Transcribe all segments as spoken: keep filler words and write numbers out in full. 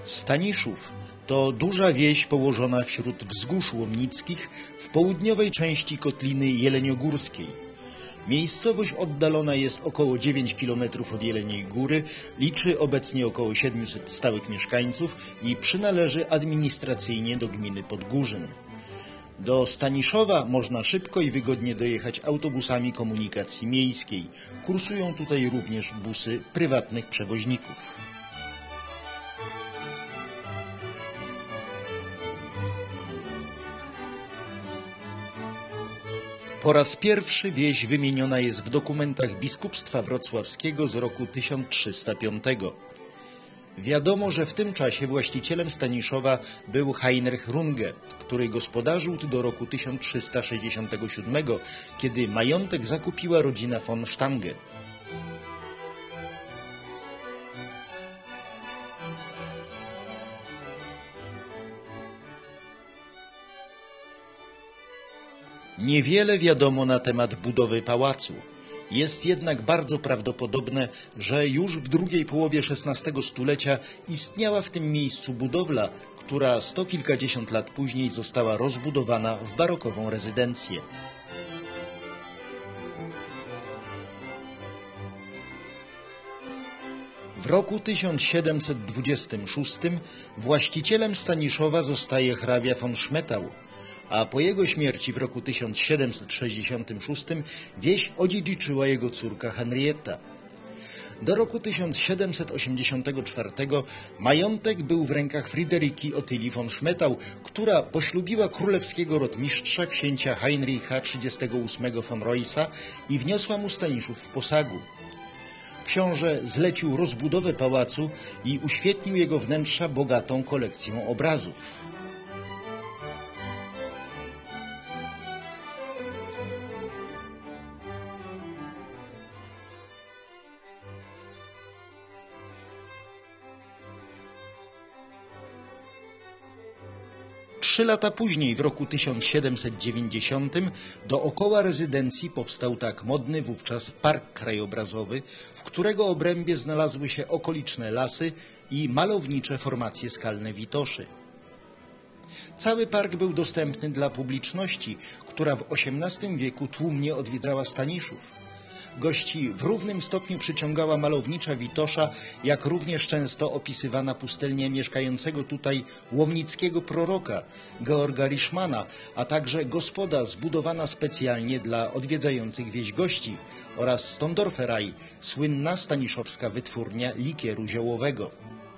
Staniszów to duża wieś położona wśród wzgórz łomnickich w południowej części Kotliny Jeleniogórskiej. Miejscowość oddalona jest około dziewięć kilometrów od Jeleniej Góry, liczy obecnie około siedmiuset stałych mieszkańców i przynależy administracyjnie do gminy Podgórzyn. Do Staniszowa można szybko i wygodnie dojechać autobusami komunikacji miejskiej. Kursują tutaj również busy prywatnych przewoźników. Po raz pierwszy wieś wymieniona jest w dokumentach biskupstwa wrocławskiego z roku tysiąc trzysta piątego. Wiadomo, że w tym czasie właścicielem Staniszowa był Heinrich Runge, który gospodarzył tu do roku tysiąc trzysta sześćdziesiątego siódmego, kiedy majątek zakupiła rodzina von Stange. Niewiele wiadomo na temat budowy pałacu. Jest jednak bardzo prawdopodobne, że już w drugiej połowie szesnastego stulecia istniała w tym miejscu budowla, która sto kilkadziesiąt lat później została rozbudowana w barokową rezydencję. W roku tysiąc siedemset dwudziestym szóstym właścicielem Staniszowa zostaje hrabia von Schmettau, a po jego śmierci w roku tysiąc siedemset sześćdziesiątym szóstym wieś odziedziczyła jego córka Henrietta. Do roku tysiąc siedemset osiemdziesiątego czwartego majątek był w rękach Friederiki Otylii von Schmettau, która poślubiła królewskiego rotmistrza księcia Heinricha trzydziestego ósmego von Roysa i wniosła mu Staniszów w posagu. Książę zlecił rozbudowę pałacu i uświetnił jego wnętrza bogatą kolekcją obrazów. Trzy lata później, w roku tysiąc siedemset dziewięćdziesiątym, dookoła rezydencji powstał tak modny wówczas park krajobrazowy, w którego obrębie znalazły się okoliczne lasy i malownicze formacje skalne Witoszy. Cały park był dostępny dla publiczności, która w osiemnastym wieku tłumnie odwiedzała Staniszów. Gości w równym stopniu przyciągała malownicza Witosza, jak również często opisywana pustelnia mieszkającego tutaj łomnickiego proroka Georga Rischmana, a także gospoda zbudowana specjalnie dla odwiedzających wieś gości oraz Stondorferei, słynna staniszowska wytwórnia likieru ziołowego.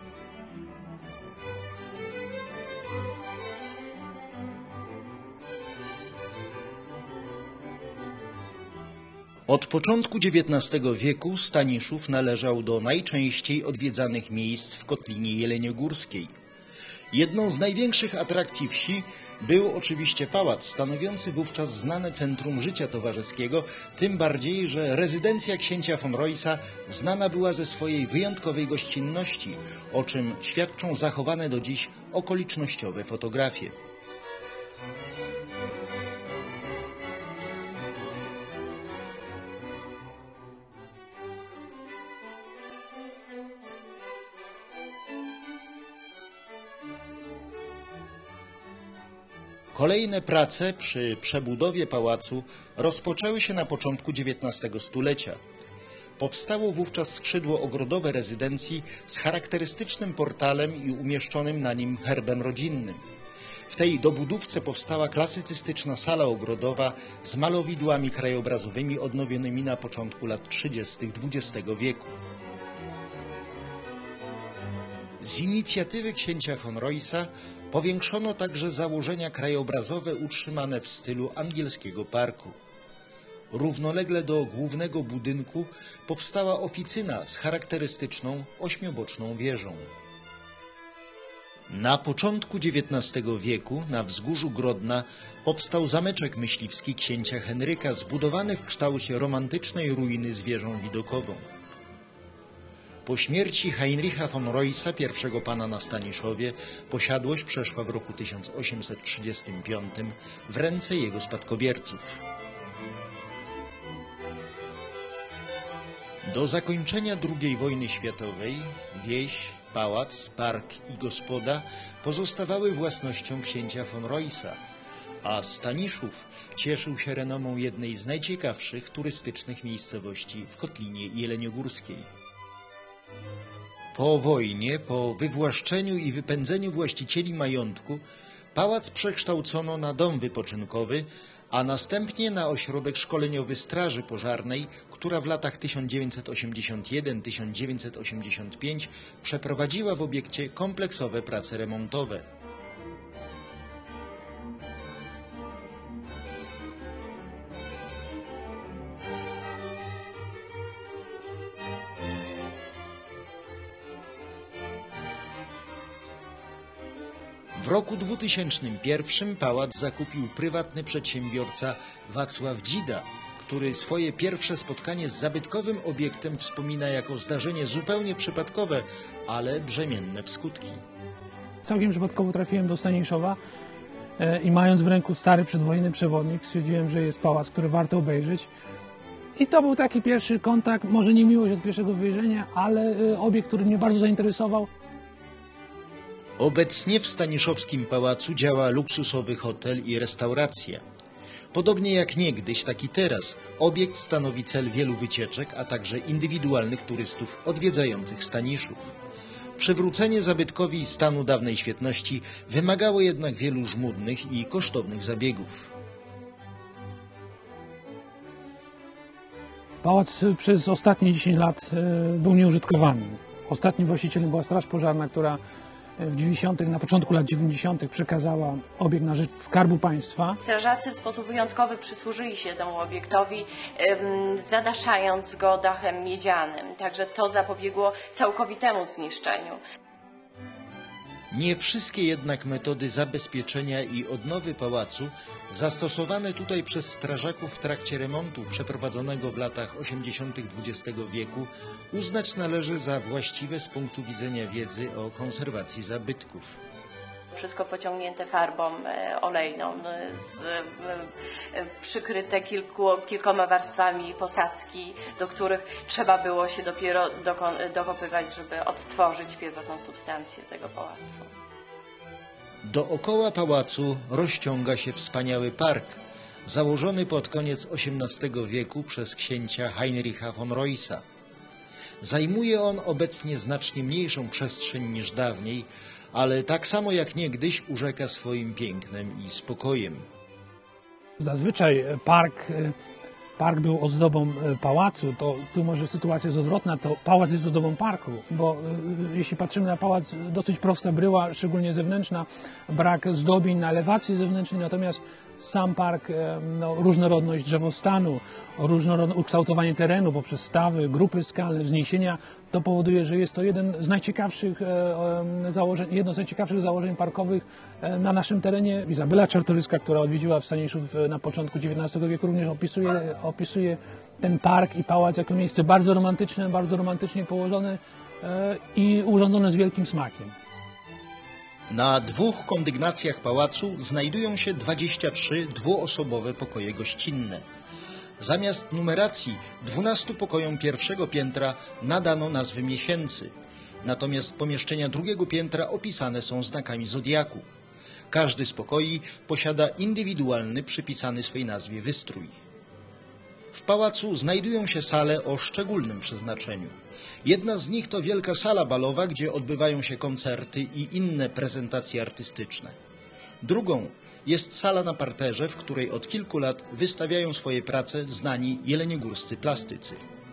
Od początku dziewiętnastego wieku Staniszów należał do najczęściej odwiedzanych miejsc w Kotlinie Jeleniogórskiej. Jedną z największych atrakcji wsi był oczywiście pałac, stanowiący wówczas znane centrum życia towarzyskiego, tym bardziej, że rezydencja księcia von Roysa znana była ze swojej wyjątkowej gościnności, o czym świadczą zachowane do dziś okolicznościowe fotografie. Kolejne prace przy przebudowie pałacu rozpoczęły się na początku dziewiętnastego stulecia. Powstało wówczas skrzydło ogrodowe rezydencji z charakterystycznym portalem i umieszczonym na nim herbem rodzinnym. W tej dobudówce powstała klasycystyczna sala ogrodowa z malowidłami krajobrazowymi odnowionymi na początku lat trzydziestych dwudziestego wieku. Z inicjatywy księcia von Roysa powiększono także założenia krajobrazowe utrzymane w stylu angielskiego parku. Równolegle do głównego budynku powstała oficyna z charakterystyczną ośmioboczną wieżą. Na początku dziewiętnastego wieku na wzgórzu Grodna powstał zameczek myśliwski księcia Henryka, zbudowany w kształcie romantycznej ruiny z wieżą widokową. Po śmierci Heinricha von Roysa, pierwszego pana na Staniszowie, posiadłość przeszła w roku tysiąc osiemset trzydziestym piątym w ręce jego spadkobierców. Do zakończenia drugiej wojny światowej wieś Pałac, park i gospoda pozostawały własnością księcia von Roysa, a Staniszów cieszył się renomą jednej z najciekawszych turystycznych miejscowości w Kotlinie Jeleniogórskiej. Po wojnie, po wywłaszczeniu i wypędzeniu właścicieli majątku, pałac przekształcono na dom wypoczynkowy, a następnie na ośrodek szkoleniowy Straży Pożarnej, która w latach tysiąc dziewięćset osiemdziesiąt jeden do tysiąc dziewięćset osiemdziesiąt pięć przeprowadziła w obiekcie kompleksowe prace remontowe. W roku dwutysięcznym pierwszym pałac zakupił prywatny przedsiębiorca Wacław Dzida, który swoje pierwsze spotkanie z zabytkowym obiektem wspomina jako zdarzenie zupełnie przypadkowe, ale brzemienne w skutki. Całkiem przypadkowo trafiłem do Staniszowa i mając w ręku stary przedwojenny przewodnik, stwierdziłem, że jest pałac, który warto obejrzeć. I to był taki pierwszy kontakt, może nie miłość od pierwszego wejrzenia, ale obiekt, który mnie bardzo zainteresował. Obecnie w Staniszowskim Pałacu działa luksusowy hotel i restauracja. Podobnie jak niegdyś, tak i teraz, obiekt stanowi cel wielu wycieczek, a także indywidualnych turystów odwiedzających Staniszów. Przywrócenie zabytkowi stanu dawnej świetności wymagało jednak wielu żmudnych i kosztownych zabiegów. Pałac przez ostatnie dziesięć lat był nieużytkowany. Ostatnim właścicielem była Straż Pożarna, która w dziewięćdziesiątych, na początku lat dziewięćdziesiątych przekazała obiekt na rzecz Skarbu Państwa. Strażacy w sposób wyjątkowy przysłużyli się temu obiektowi, zadaszając go dachem miedzianym. Także to zapobiegło całkowitemu zniszczeniu. Nie wszystkie jednak metody zabezpieczenia i odnowy pałacu zastosowane tutaj przez strażaków w trakcie remontu przeprowadzonego w latach osiemdziesiątych dwudziestego wieku uznać należy za właściwe z punktu widzenia wiedzy o konserwacji zabytków. Wszystko pociągnięte farbą olejną, z, przykryte kilku, kilkoma warstwami posadzki, do których trzeba było się dopiero dokon, dokopywać, żeby odtworzyć pierwotną substancję tego pałacu. Dookoła pałacu rozciąga się wspaniały park, założony pod koniec osiemnastego wieku przez księcia Heinricha von Roysa. Zajmuje on obecnie znacznie mniejszą przestrzeń niż dawniej, ale tak samo jak niegdyś urzeka swoim pięknem i spokojem. Zazwyczaj park, park był ozdobą pałacu, to tu może sytuacja jest odwrotna, to pałac jest ozdobą parku, bo jeśli patrzymy na pałac, dosyć prosta bryła, szczególnie zewnętrzna, brak zdobień na elewacji zewnętrznej, natomiast sam park, no, różnorodność drzewostanu, różnorodne ukształtowanie terenu poprzez stawy, grupy skalne, wzniesienia, to powoduje, że jest to jeden z najciekawszych założeń, jedno z najciekawszych założeń parkowych na naszym terenie. Izabela Czartoryska, która odwiedziła w Staniszów na początku dziewiętnastego wieku, również opisuje, opisuje ten park i pałac jako miejsce bardzo romantyczne, bardzo romantycznie położone i urządzone z wielkim smakiem. Na dwóch kondygnacjach pałacu znajdują się dwadzieścia trzy dwuosobowe pokoje gościnne. Zamiast numeracji dwunastu pokojom pierwszego piętra nadano nazwy miesięcy, natomiast pomieszczenia drugiego piętra opisane są znakami zodiaku. Każdy z pokoi posiada indywidualny, przypisany swej nazwie wystrój. W pałacu znajdują się sale o szczególnym przeznaczeniu. Jedna z nich to wielka sala balowa, gdzie odbywają się koncerty i inne prezentacje artystyczne. Drugą jest sala na parterze, w której od kilku lat wystawiają swoje prace znani jeleniogórscy plastycy.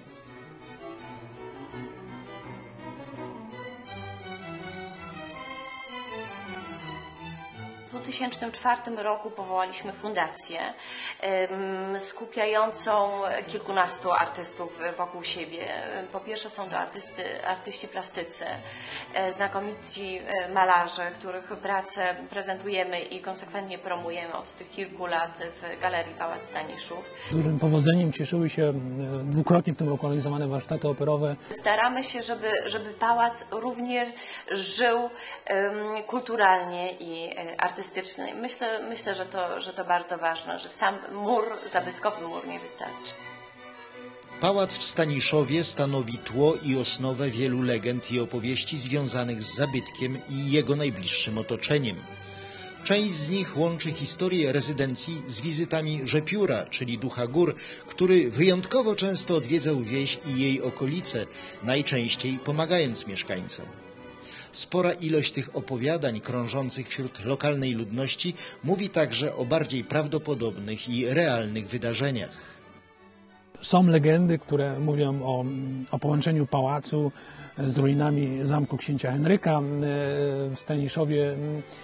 W dwa tysiące czwartym roku powołaliśmy fundację skupiającą kilkunastu artystów wokół siebie. Po pierwsze są to artysty, artyści plastycy, znakomici malarze, których pracę prezentujemy i konsekwentnie promujemy od tych kilku lat w Galerii Pałac Staniszów. Dużym powodzeniem cieszyły się dwukrotnie w tym roku organizowane warsztaty operowe. Staramy się, żeby, żeby pałac również żył um, kulturalnie i artystycznie. Myślę, myślę że, to, że to bardzo ważne, że sam mur, zabytkowy mur nie wystarczy. Pałac w Staniszowie stanowi tło i osnowę wielu legend i opowieści związanych z zabytkiem i jego najbliższym otoczeniem. Część z nich łączy historię rezydencji z wizytami Rzepióra, czyli ducha gór, który wyjątkowo często odwiedzał wieś i jej okolice, najczęściej pomagając mieszkańcom. Spora ilość tych opowiadań krążących wśród lokalnej ludności mówi także o bardziej prawdopodobnych i realnych wydarzeniach. Są legendy, które mówią o, o połączeniu pałacu z ruinami zamku księcia Henryka w Staniszowie,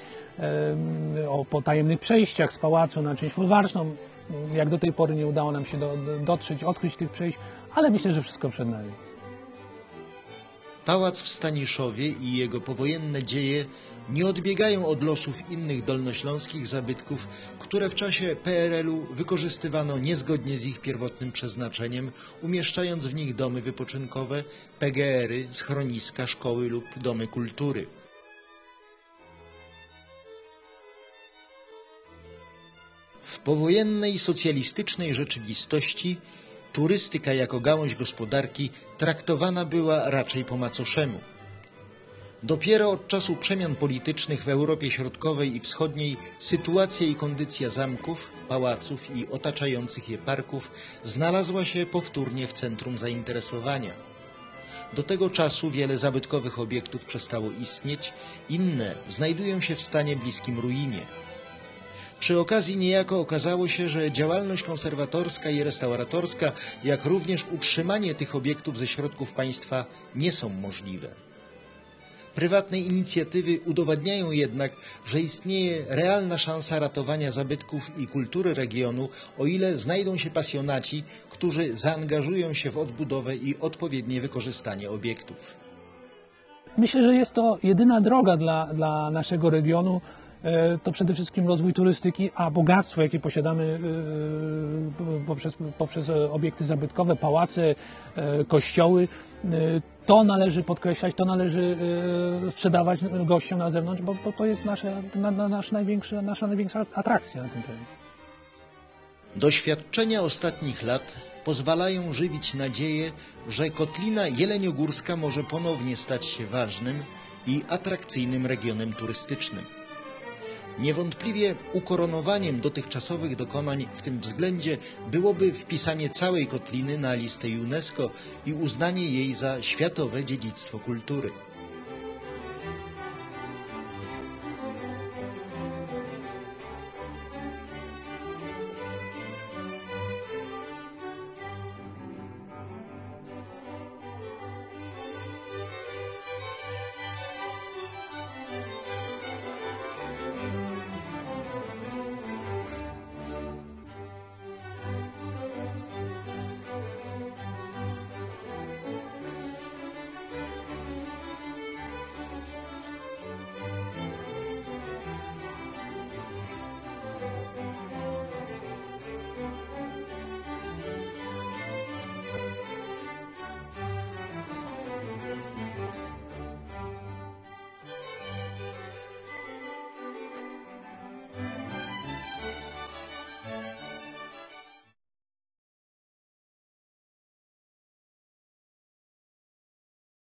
o potajemnych przejściach z pałacu na część folwarczną. Jak do tej pory nie udało nam się do, do, dotrzeć, odkryć tych przejść, ale myślę, że wszystko przed nami. Pałac w Staniszowie i jego powojenne dzieje nie odbiegają od losów innych dolnośląskich zabytków, które w czasie P R L u wykorzystywano niezgodnie z ich pierwotnym przeznaczeniem, umieszczając w nich domy wypoczynkowe, P G R y, schroniska, szkoły lub domy kultury. W powojennej socjalistycznej rzeczywistości turystyka jako gałąź gospodarki traktowana była raczej po macoszemu. Dopiero od czasu przemian politycznych w Europie Środkowej i Wschodniej sytuacja i kondycja zamków, pałaców i otaczających je parków znalazła się powtórnie w centrum zainteresowania. Do tego czasu wiele zabytkowych obiektów przestało istnieć, inne znajdują się w stanie bliskim ruinie. Przy okazji niejako okazało się, że działalność konserwatorska i restauratorska, jak również utrzymanie tych obiektów ze środków państwa nie są możliwe. Prywatne inicjatywy udowadniają jednak, że istnieje realna szansa ratowania zabytków i kultury regionu, o ile znajdą się pasjonaci, którzy zaangażują się w odbudowę i odpowiednie wykorzystanie obiektów. Myślę, że jest to jedyna droga dla, dla naszego regionu. To przede wszystkim rozwój turystyki, a bogactwo, jakie posiadamy poprzez, poprzez obiekty zabytkowe, pałace, kościoły, to należy podkreślać, to należy sprzedawać gościom na zewnątrz, bo, bo to jest nasza, na, na nasz największy, nasza największa atrakcja na tym terenie. Doświadczenia ostatnich lat pozwalają żywić nadzieję, że Kotlina Jeleniogórska może ponownie stać się ważnym i atrakcyjnym regionem turystycznym. Niewątpliwie ukoronowaniem dotychczasowych dokonań w tym względzie byłoby wpisanie całej kotliny na listę UNESCO i uznanie jej za światowe dziedzictwo kultury.